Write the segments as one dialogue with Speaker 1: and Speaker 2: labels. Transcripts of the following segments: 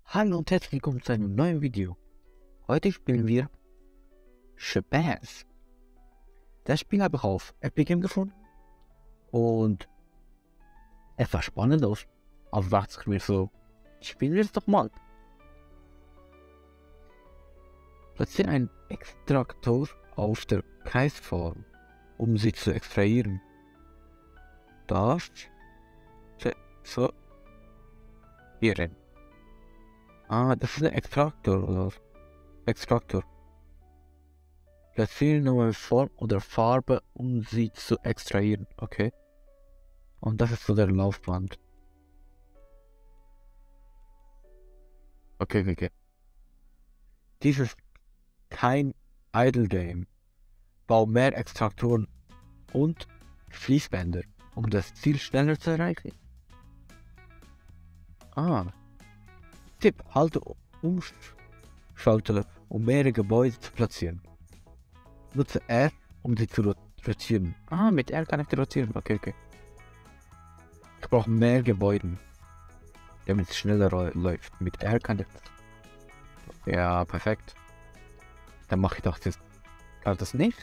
Speaker 1: Hallo und herzlich willkommen zu einem neuen Video. Heute spielen wir Shabazz. Das Spiel habe ich auf Epic Games gefunden und es sah spannend aus. Also dachte ich mir so, spielen wir es doch mal. Platziere einen Extraktor auf der Kreisform, um sie zu extrahieren. Das so hier rein. Das ist ein Extraktor oder was? Extraktor. Platziere neue Form oder Farbe, um sie zu extrahieren. Okay. Und das ist so der Laufband. Okay. Dies ist kein Idle Game. Bau mehr Extraktoren und Fließbänder, um das Ziel schneller zu erreichen. Tipp, halte Umschalter, um mehrere Gebäude zu platzieren. Nutze R, um sie zu rotieren. Mit R kann ich die rotieren. Okay. Ich brauche mehr Gebäude, damit es schneller läuft. Mit R kann ich das. Ja, perfekt. Dann mache ich doch das. Kann das nicht?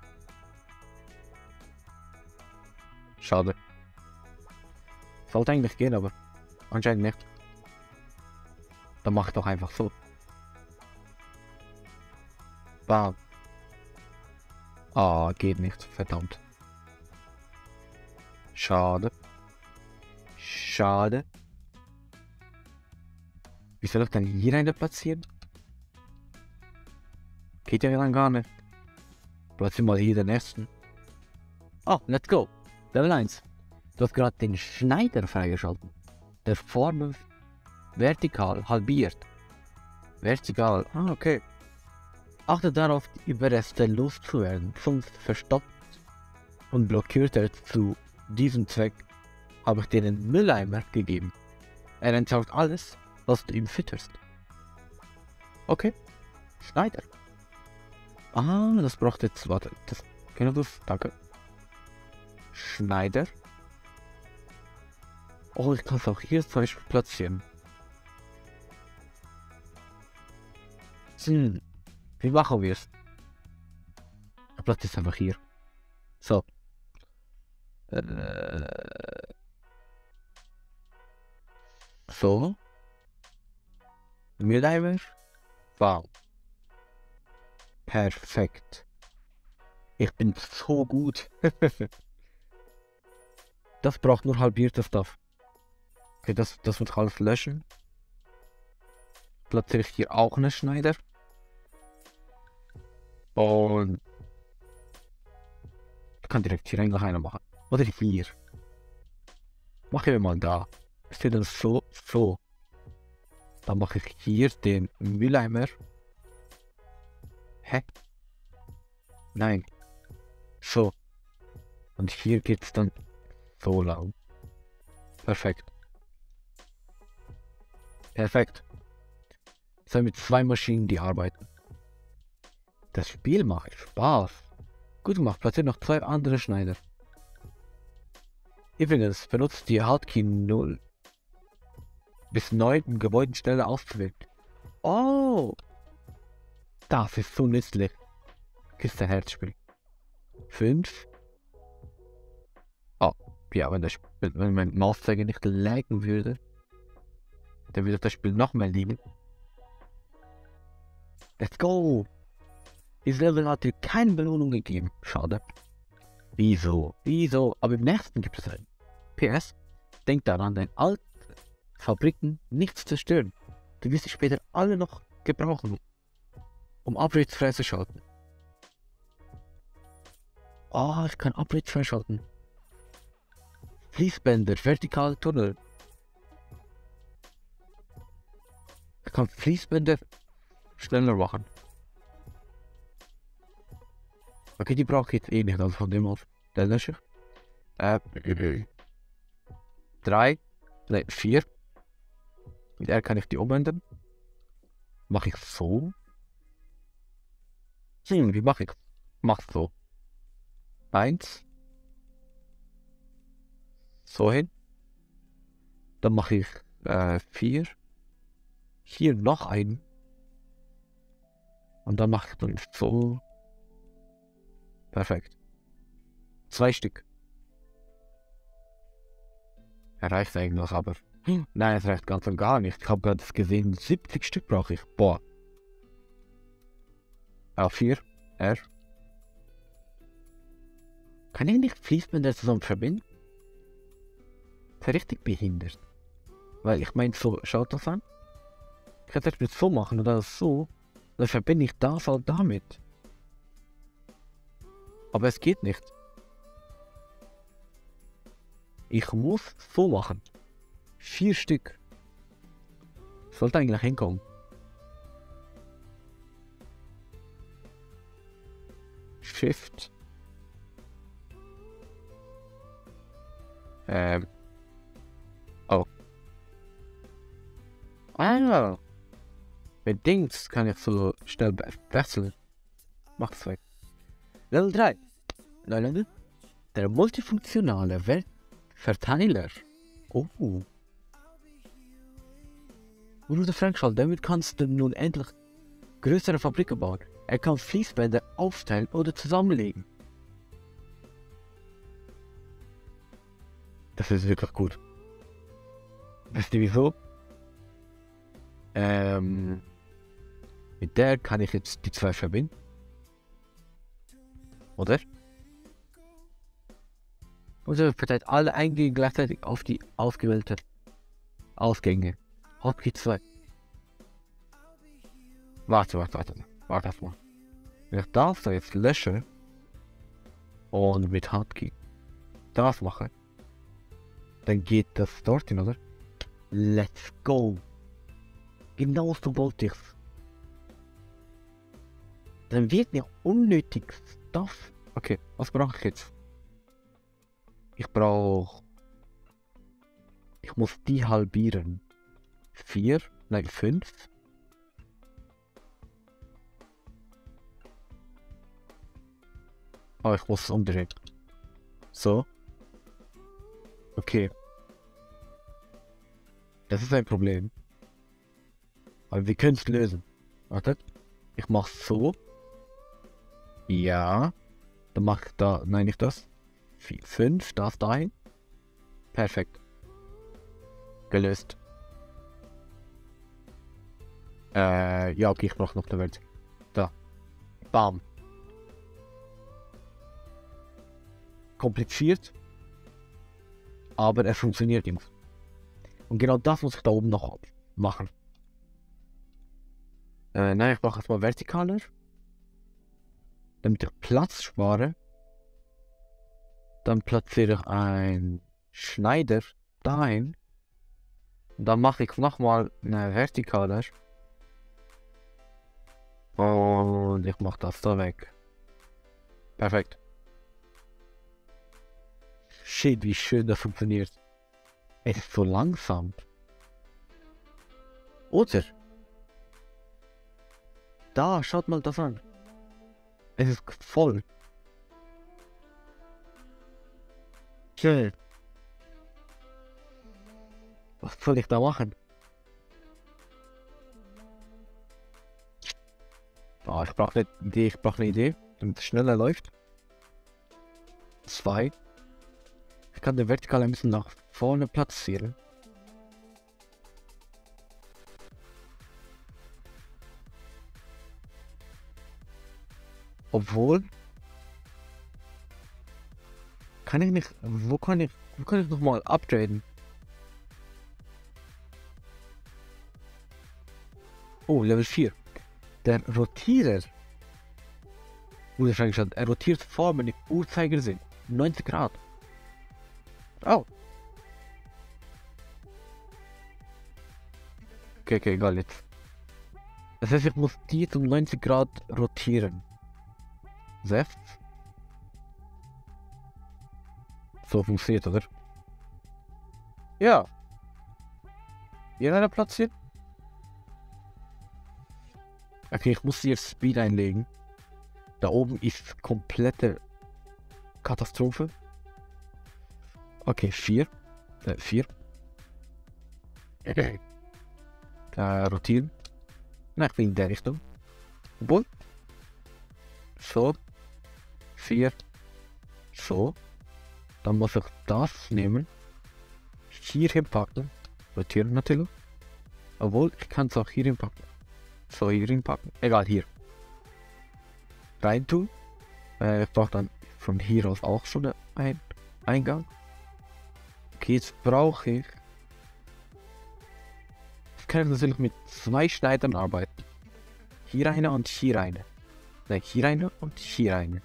Speaker 1: Schade. Sollte eigentlich gehen, aber anscheinend nicht. Dann mache ich doch einfach so. Bam. Geht nicht. Verdammt. Schade. Wie soll ich denn hier eine platzieren? Geht ja dann gar nicht. Platzieren mal hier den ersten. Let's go. Level 1. Du hast gerade den Schneider freigeschalten. Der Form vertikal halbiert. Vertikal. Okay. Achte darauf, die Überreste loszuwerden, sonst verstopft und blockiert er zu diesem Zweck. Habe ich dir einen Mülleimer gegeben. Er entsorgt alles, was du ihm fütterst. Okay. Schneider. Das braucht jetzt, warte, das, können wir das, danke. Schneider. Ich kann es auch hier zum Beispiel platzieren. Wie machen wir es? Ich platziere es einfach hier. So. So. Mülleimer. Wow. Perfekt. Ich bin so gut. Das braucht nur halbiertes Stuff. Okay, das muss ich alles löschen. Platziere ich hier auch einen Schneider. Und ich kann direkt hier eigentlich einer machen. Oder hier. Machen wir mal da. Steht dann so. Dann mache ich hier den Mülleimer. Hä? Nein. So. Und hier geht's dann so lang. Perfekt. Jetzt haben wir zwei Maschinen, die arbeiten. Das Spiel macht Spaß. Gut gemacht, platziert noch zwei andere Schneider. Übrigens, benutzt die Hotkey 0 bis 9 im Gebäude schneller auszuwählen. Das ist so nützlich. Kiste Herzspiel. 5. Ja, wenn mein Mauszeiger nicht laggen würde, dann würde das Spiel noch mehr lieben. Let's go! Dieses Level hat dir keine Belohnung gegeben. Schade. Wieso? Aber im nächsten gibt es einen. PS, denk daran, deine alten Fabriken nicht zu zerstören. Du wirst sie später alle noch gebrauchen, um Upgrades freizuschalten. Ich kann Upgrades freischalten. Fließbänder, vertikale Tunnel. Ich kann Fließbänder schneller machen. Okay, die brauche ich jetzt eh nicht, also von dem aus. Dann lösche ich. 4. Mit R kann ich die umändern. Mache ich so. Wie mache ich? Mach so. 1. So hin. Dann mache ich 4. hier noch einen. Und dann mache ich dann so. Perfekt. 2 Stück. Reicht eigentlich, aber. Nein, es reicht ganz und gar nicht. Ich habe gerade gesehen, 70 Stück brauche ich. Boah. A4. R. Kann ich nicht Fließbänder zusammen verbinden? Das ist richtig behindert. Weil ich meine, so, schaut das an. Ich hätte es so machen oder so. Dann verbinde ich das halt damit. Aber es geht nicht. Ich muss so machen. 4 Stück. Sollte eigentlich hinkommen. Shift. Oh. Ah. Mit Dings kann ich so schnell wechseln. Mach's weg. Level 3. Level. Der multifunktionale Verteiler. Oh. Bruder Frankschall, damit kannst du nun endlich größere Fabriken bauen. Er kann Fließbänder aufteilen oder zusammenlegen. Das ist wirklich gut. Weißt du wieso? Mit der kann ich jetzt die 2 verbinden. Oder? Und er verteilt alle Eingänge gleichzeitig auf die ausgewählte Ausgänge. Hotkey 2. Warte mal. Wenn ich das da jetzt lösche und mit Hotkey das mache, dann geht das dorthin, oder? Let's go! Genau so wollte ich's. Dann wird nicht unnötig Stuff. Okay, was brauche ich jetzt? Ich muss die halbieren. 4, nein 5. Oh, ich muss es umdrehen. So. Okay. Das ist ein Problem. Aber wir können es lösen. Wartet. Ich mach's so. Ja. Dann mach ich da. Nein, nicht das. 4, 5, das dahin. Perfekt. Gelöst. Ja, okay, ich brauche noch eine Welt. Da. Bam. Kompliziert. Aber er funktioniert, Jungs. Und genau das muss ich da oben noch machen. Nein, ich brauche erstmal vertikaler. Damit ich Platz spare. Dann platziere ich einen Schneider dahin. Und dann mache ich nochmal eine vertikaler. Und ich mache das da weg. Perfekt. Shit, wie schön das funktioniert. Es ist so langsam. Oder? Da, schaut mal das an. Es ist voll. Schön. Was soll ich da machen? Oh, ich brauche eine Idee, damit es schneller läuft. 2. Ich kann den vertikal ein bisschen nach vorne platzieren. Obwohl. Kann ich nicht. Wo kann ich nochmal upgraden? Oh, Level 4. Der Rotierer. Wurde freigeschaltet. Er rotiert Formen im Uhrzeigersinn. 90 Grad. Oh. Okay, egal jetzt. Das heißt, ich muss die um 90 Grad rotieren. 6. So funktioniert, oder? Ja. Hier einer platziert. Okay, ich muss hier Speed einlegen. Da oben ist komplette Katastrophe. Okay, 4. 4. rotieren. Na, ich bin in der Richtung. Obwohl. So. 4. So. Dann muss ich das nehmen. Hier hinpacken. Rotieren natürlich. Obwohl, ich kann es auch hier hinpacken. So, hier hinpacken. Egal, hier. Rein tun. Ich brauche dann von hier aus auch schon einen Eingang. Okay, jetzt brauche ich... Jetzt kann ich natürlich mit 2 Schneidern arbeiten. Hier eine und hier eine. Nein, hier eine und hier eine.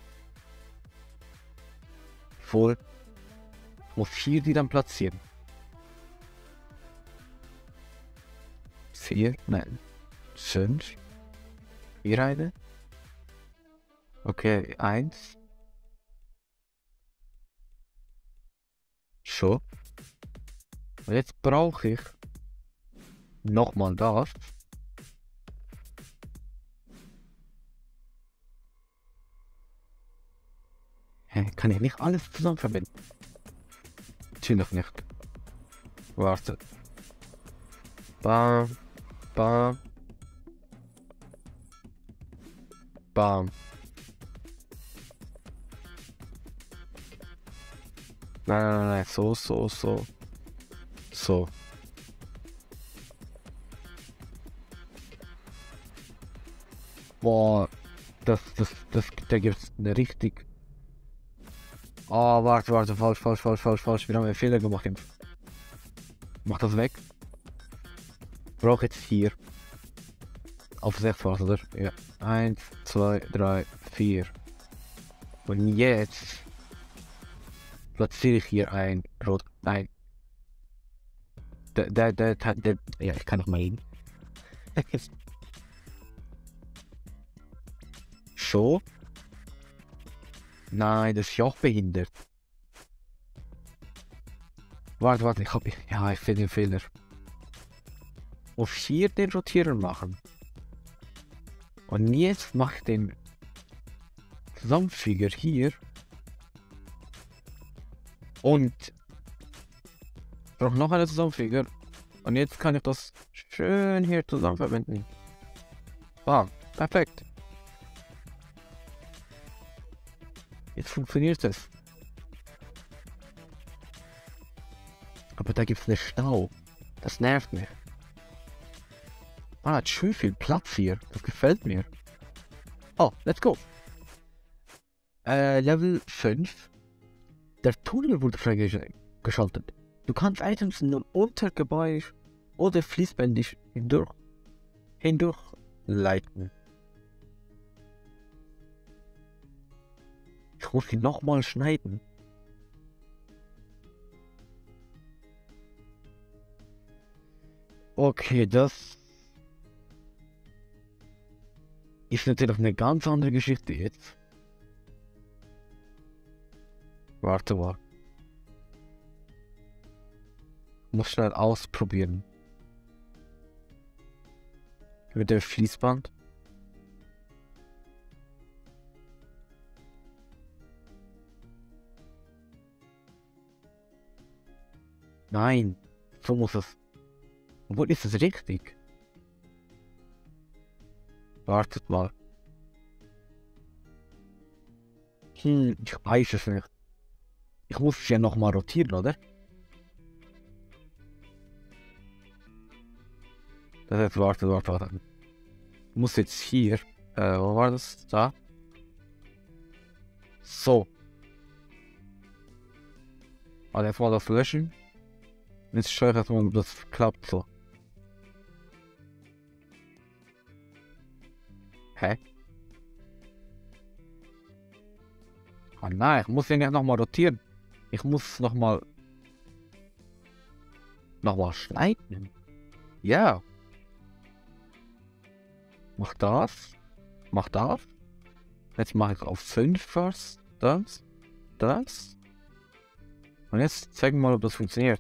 Speaker 1: Voll. Ich muss hier die dann platzieren. 4, nein. 5. Hier eine. Okay, 1. So. Und jetzt brauche ich nochmal das. Hä, kann ich nicht alles zusammen verbinden? Natürlich nicht. Warte. Bam. Bam. Bam. Nein. So. So. Boah. Da gibt's eine richtig... Oh, warte. Falsch. Wir haben einen Fehler gemacht. Mach das weg. Brauche jetzt hier. Auf 6 war oder? Ja. 1, 2, 3, 4. Und jetzt platziere ich hier ein Rot. Nein. Ja, ich kann noch mal hin. So. Nein, das ist ja auch behindert. Warte, ich finde den Fehler. Auf hier den Rotieren machen. Und jetzt mache ich den Zusammenfüger hier. Und brauche noch einen Zusammenfüger. Und jetzt kann ich das schön hier zusammen verbinden. Wow, perfekt. Jetzt funktioniert es. Aber da gibt es einen Stau. Das nervt mich. Man hat schön viel Platz hier. Das gefällt mir. Oh, let's go. Level 5. Der Tunnel wurde freigeschaltet. Du kannst Items nun unter Gebäude oder fließbändig hindurch leiten. Ich muss ihn nochmal schneiden. Okay, das ist natürlich eine ganz andere Geschichte jetzt. Warte mal. Muss schnell ausprobieren. Mit dem Fließband. Nein, so muss es. Obwohl, ist es richtig? Wartet mal. Ich weiß es nicht. Ich muss es ja nochmal rotieren, oder? Das heißt, warte. Ich muss jetzt hier. Wo war das? Da. So. Also jetzt mal das löschen. Jetzt schaue ich erstmal, ob das klappt so. Hä? Ah nein, ich muss den ja nochmal rotieren. Ich muss nochmal schneiden. Ja. Mach das. Jetzt mache ich auf 5 first. Das. Und jetzt zeigen wir mal, ob das funktioniert.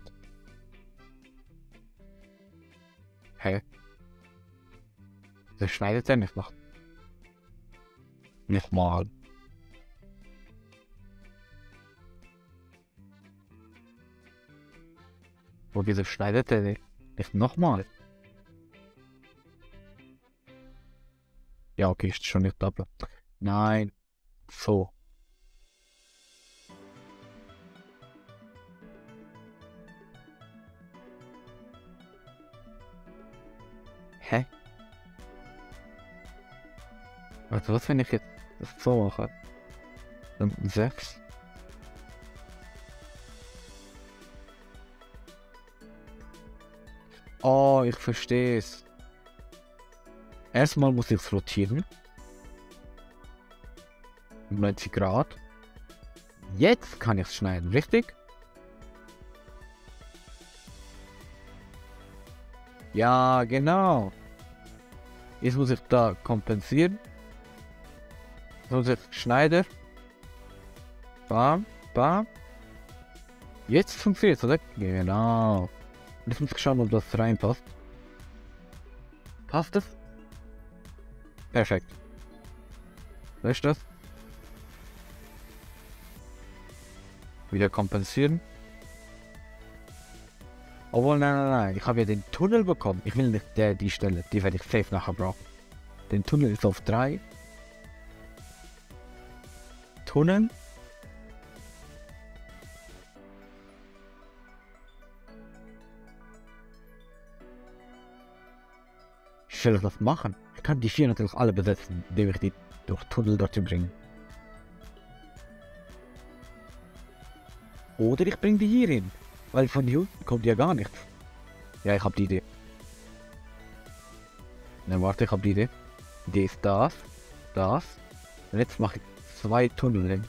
Speaker 1: Hä? Das schneidet er nicht noch. Nochmal. Wo wieso schneidet er nicht nochmal? Ja, okay, ist schon nicht doppelt. Nein. So. Hä? Also was, wenn ich jetzt das so mache? Dann 6. Oh, ich verstehe es. Erstmal muss ich es rotieren. Um 90 Grad. Jetzt kann ich es schneiden, richtig? Ja, genau. Jetzt muss ich da kompensieren. Jetzt muss ich Schneider. Bam, bam. Jetzt funktioniert es, oder? Genau. Jetzt muss ich schauen, ob das reinpasst. Passt es? Perfekt. Löscht das. Wieder kompensieren. Obwohl, nein. Ich habe ja den Tunnel bekommen. Ich will nicht die Stelle. Die werde ich safe nachher brauchen. Den Tunnel ist auf 3. Tunnel. Ich will das machen. Ich kann die 4 natürlich alle besetzen, indem ich die durch Tunnel dorthin bringe. Oder ich bringe die hier hin. Weil von hier unten kommt ja gar nichts. Ja, ich habe die Idee. Dann warte, ich habe die Idee. Die Idee ist das. Und jetzt mache ich 2 Tunnel hin.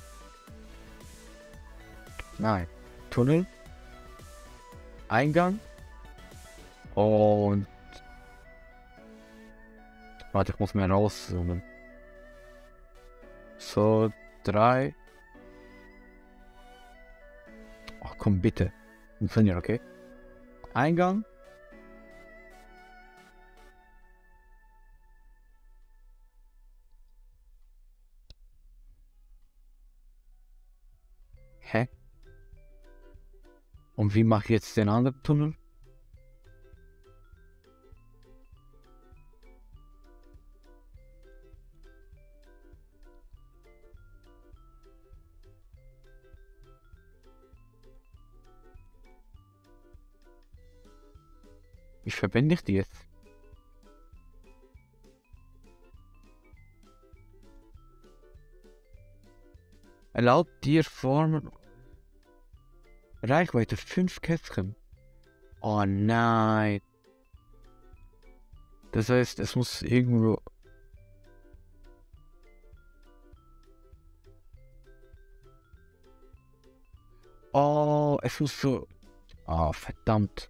Speaker 1: Nein. Tunnel. Eingang. Und... Warte, ich muss mehr rauszoomen. So, 3. Ach komm, bitte. Funktioniert, okay? Eingang. Hä? Und wie mache ich jetzt den anderen Tunnel? Wie verbinde ich die jetzt? Erlaubt dir Formen. Reichweite 5 Kästchen. Oh nein. Das heißt, es muss irgendwo... Oh, es muss so... Oh, verdammt.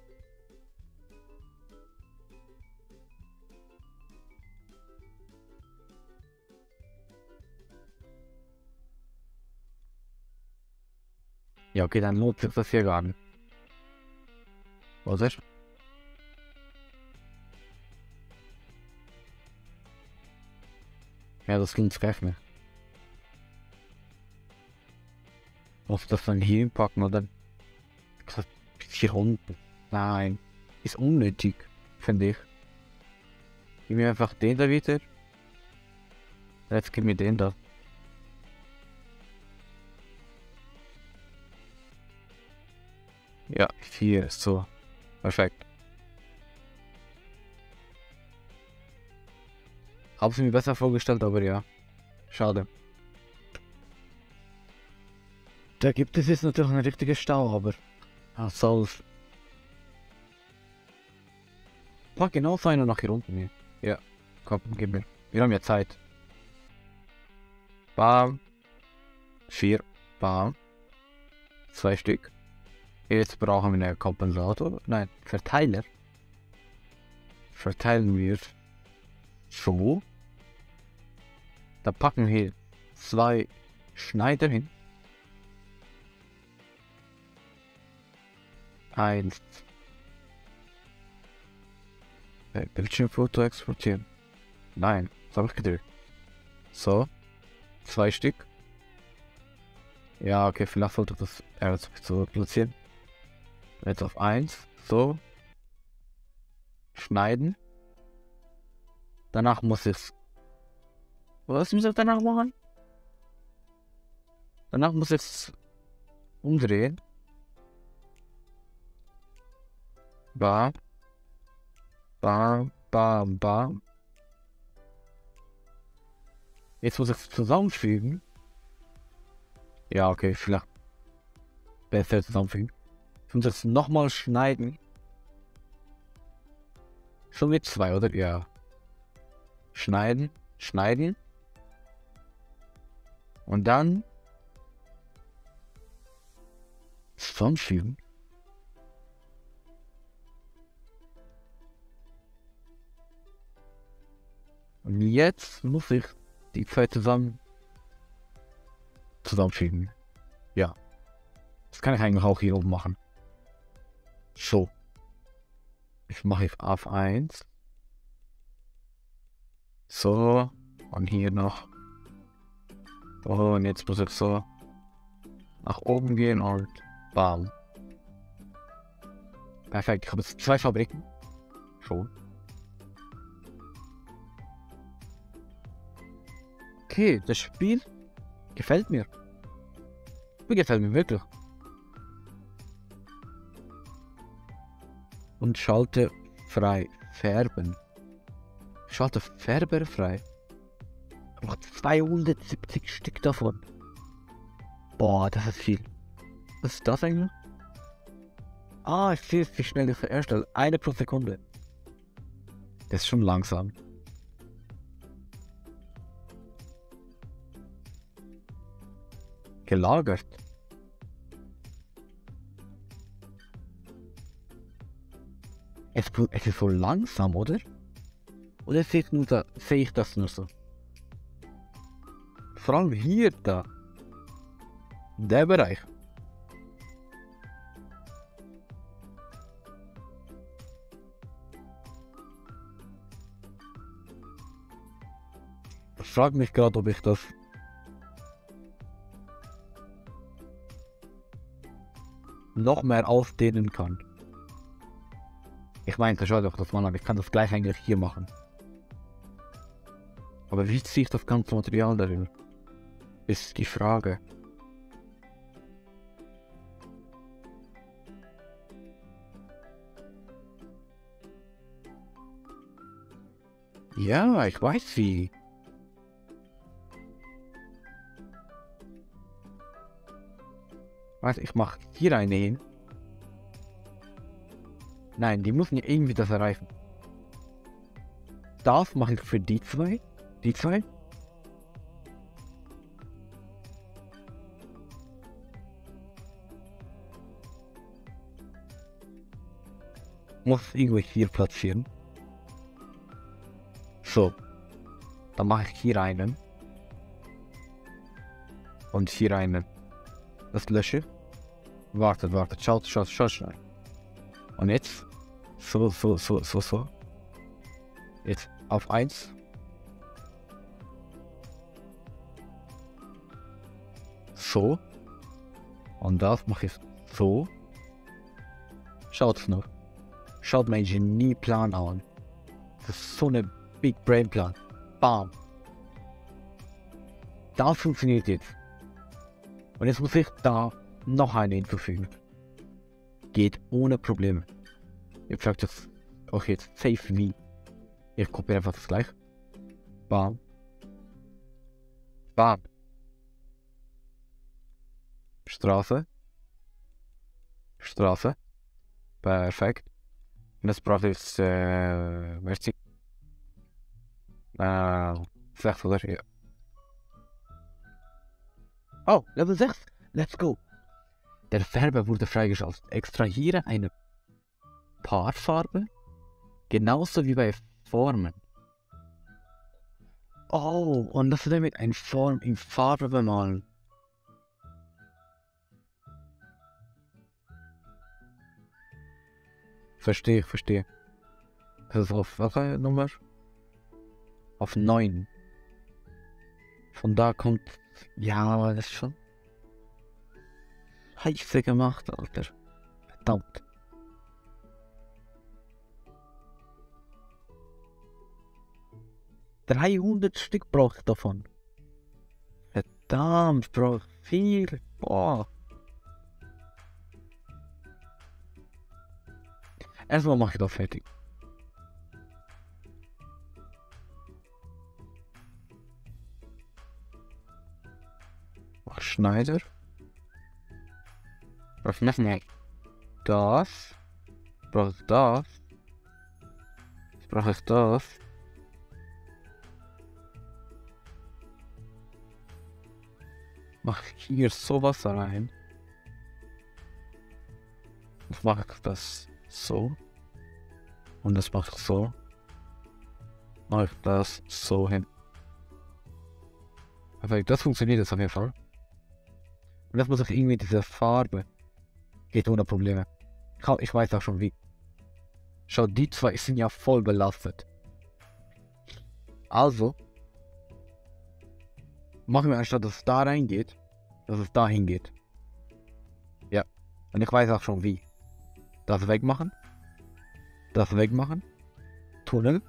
Speaker 1: Ja, okay, dann lohnt sich das hier gar nicht. Was ist? Ja, das klingt recht nicht. Muss das dann hier packen oder? 400. Nein. Ist unnötig, finde ich. Gib mir einfach den da wieder. Jetzt gib mir den da. Ja, 4 ist so. Perfekt. Hab's mir besser vorgestellt, aber ja. Schade. Da gibt es jetzt natürlich einen richtigen Stau, aber... Was soll's. Pack genau so einer nach hier unten hier. Ja. Komm, gib mir. Wir haben ja Zeit. Bam. 4. Bam. 2 Stück. Jetzt brauchen wir einen Kompensator. Nein, Verteiler. Verteilen wir so. Da packen wir hier 2 Schneider hin. 1. Bildschirmfoto exportieren. Nein, das habe ich gedrückt. So. 2 Stück. Ja, okay, vielleicht sollte das so platzieren. Jetzt auf 1. So. Schneiden. Danach muss ich es Was muss ich danach machen? Danach muss ich es umdrehen. Bam. Bam, bam, bam. Jetzt muss ich es zusammenfügen. Ja, okay, vielleicht besser zusammenfügen. Ich muss es nochmal schneiden. Schon mit 2, oder? Ja. Schneiden, schneiden. Und dann zusammenfügen. Und jetzt muss ich die zwei zusammenfügen. Ja. Das kann ich eigentlich auch hier oben machen. So. Ich mache auf 1. So. Und hier noch. Oh, und jetzt muss ich so nach oben gehen und bam. Perfekt. Ich habe jetzt 2 Fabriken. Schon. Okay, das Spiel gefällt mir. Gefällt mir wirklich. Und schalte frei. Färben. Schalte Färber frei. Aber 270 Stück davon. Boah, das ist viel. Was ist das eigentlich? Ah, ich sehe es, wie schnell ich erstelle. 1 pro Sekunde. Das ist schon langsam. Gelagert. Es ist so langsam, oder? Oder sehe ich das nur so? Vor allem hier, da. Der Bereich. Ich frage mich gerade, ob ich das noch mehr ausdehnen kann. Ich meinte, schau doch das mal an, ich kann das gleich eigentlich hier machen. Aber wie ziehe ich das ganze Material darüber? Ist die Frage. Ja, ich weiß wie. Warte, ich mache hier eine hin. Nein, die müssen ja irgendwie das erreichen. Das mache ich für die zwei. Die zwei. Muss irgendwo hier platzieren. So. Dann mache ich hier einen. Und hier einen. Das lösche. Wartet. Schaut schnell. Und jetzt. So. Jetzt auf 1. So. Und das mache ich so. Schaut's noch. Schaut mein Genieplan an. Das ist so eine Big Brain Plan. Bam. Das funktioniert jetzt. Und jetzt muss ich da noch eine hinzufügen. Geht ohne Probleme. Ihr fragt jetzt auch jetzt safe wie. Ich kopiere einfach das gleich. Bam. Bam. Straße. Perfekt. Und das braucht jetzt, merci. 6 oder? Ja. Oh, Level 6. Let's go. Der Färber wurde freigeschaltet. Extrahiere eine Paarfarbe. Genauso wie bei Formen. Oh, und das ist damit eine Form in Farbe bemalen. Verstehe. Das ist auf welche Nummer? Auf 9. Von da kommt... Ja, aber das ist schon... Scheiße gemacht, Alter. Verdammt. 300 Stück brauche ich davon. Verdammt, ich brauche viel. Boah. Erstmal mache ich das fertig. Mach Schneider. Was machen wir? Das. Brauche ich das. Jetzt brauche ich das. Mach hier sowas rein. Jetzt mache ich das so. Und das mache ich so. Mache ich das so hin. Perfekt, das funktioniert jetzt auf jeden Fall. Und das muss ich irgendwie diese Farbe. Geht ohne Probleme. Ich weiß auch schon wie. Schau, die zwei sind ja voll belastet. Also. Machen wir anstatt, dass es da reingeht, dass es da hingeht. Ja. Und ich weiß auch schon wie. Das wegmachen. Das wegmachen. Tunnel.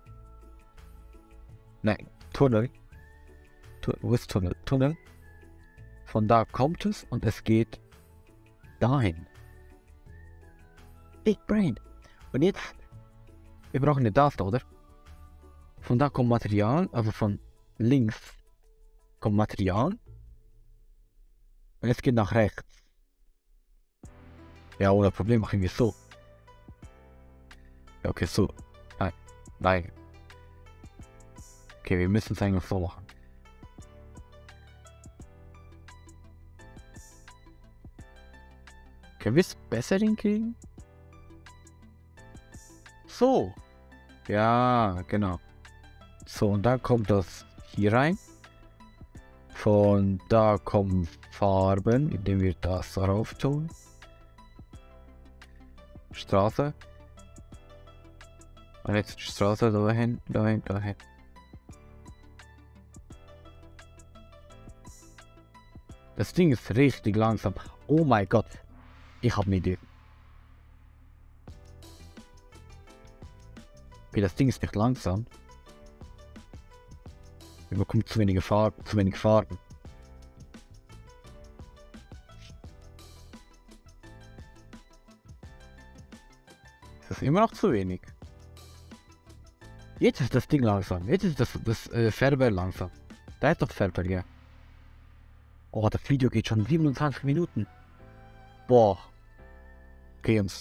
Speaker 1: Nein, Tunnel. Wo ist Tunnel? Tunnel. Von da kommt es und es geht dahin. Big Brain. Und jetzt, wir brauchen eine Taste, oder? Von da kommt Material, also von links kommt Material. Und jetzt geht nach rechts. Ja, ohne Problem machen wir so. Ja, okay, so. Nein. Nein. Okay, wir müssen es eigentlich so machen. Können wir es besser hinkriegen? So. Ja, genau. So, und dann kommt das hier rein. Von da kommen Farben, indem wir das darauf tun. Straße. Und jetzt Straße dahin, dahin, dahin. Das Ding ist richtig langsam. Oh mein Gott. Ich habe eine Idee. Okay, das Ding ist nicht langsam. Wir bekommen zu wenige Farben, zu wenig Farben. Ist das immer noch zu wenig? Jetzt ist das Ding langsam. Jetzt ist das Färber langsam. Da ist doch Färber, ja. Oh, das Video geht schon 27 Minuten. Boah. Okay, Jungs.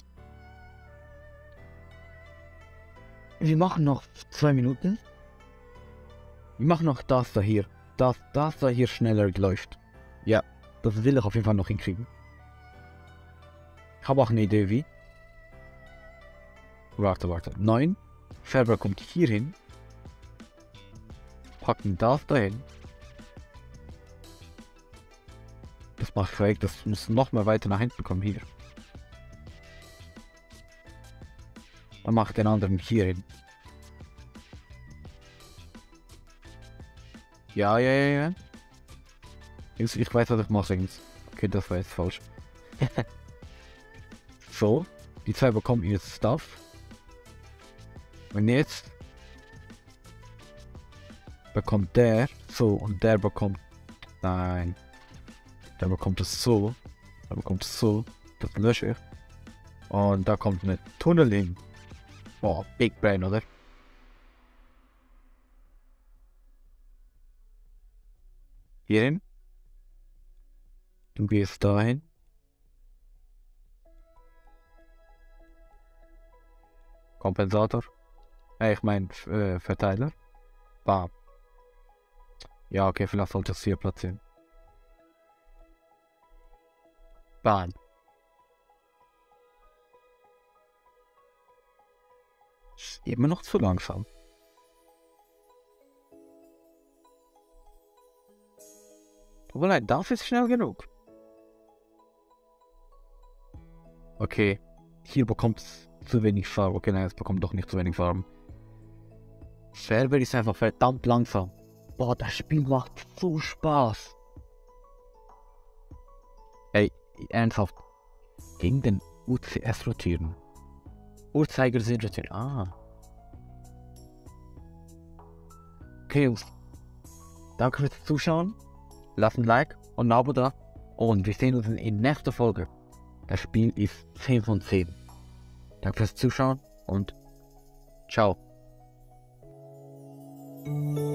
Speaker 1: Wir machen noch 2 Minuten. Wir machen noch das da hier. Das da hier schneller läuft. Ja, das will ich auf jeden Fall noch hinkriegen. Ich habe auch eine Idee wie. Warte. 9. Färber kommt hier hin. Packen das dahin. Das macht perfekt. Das muss noch mal weiter nach hinten kommen hier. Dann macht den anderen hier hin. Ja. Ich weiß, was ich mache. Okay, das war jetzt falsch. So, die zwei bekommen ihr Stuff. Und jetzt bekommt der so und der bekommt. Nein. Der bekommt es so. Der bekommt es so. Das lösche ich. Und da kommt eine Tunnel hin. Boah, Big Brain, oder? Hierhin. Du gehst dahin. Kompensator. Ich meine Verteiler. Bam. Ja, okay, vielleicht sollte ich es hier platzieren. Bam. Ist immer noch zu langsam. Aber nein, das ist schnell genug. Okay. Hier bekommt es zu wenig Farbe. Okay, nein, es bekommt doch nicht zu wenig Farben. Färber ist einfach verdammt langsam. Boah, das Spiel macht so Spaß. Ey, ernsthaft. Gegen den UCS rotieren. Uhrzeigersinn rotieren. Ah. Okay, Jungs. Danke fürs Zuschauen. Lasst ein Like und ein Abo da. Und wir sehen uns in der nächsten Folge. Das Spiel ist 10 von 10. Danke fürs Zuschauen und ciao.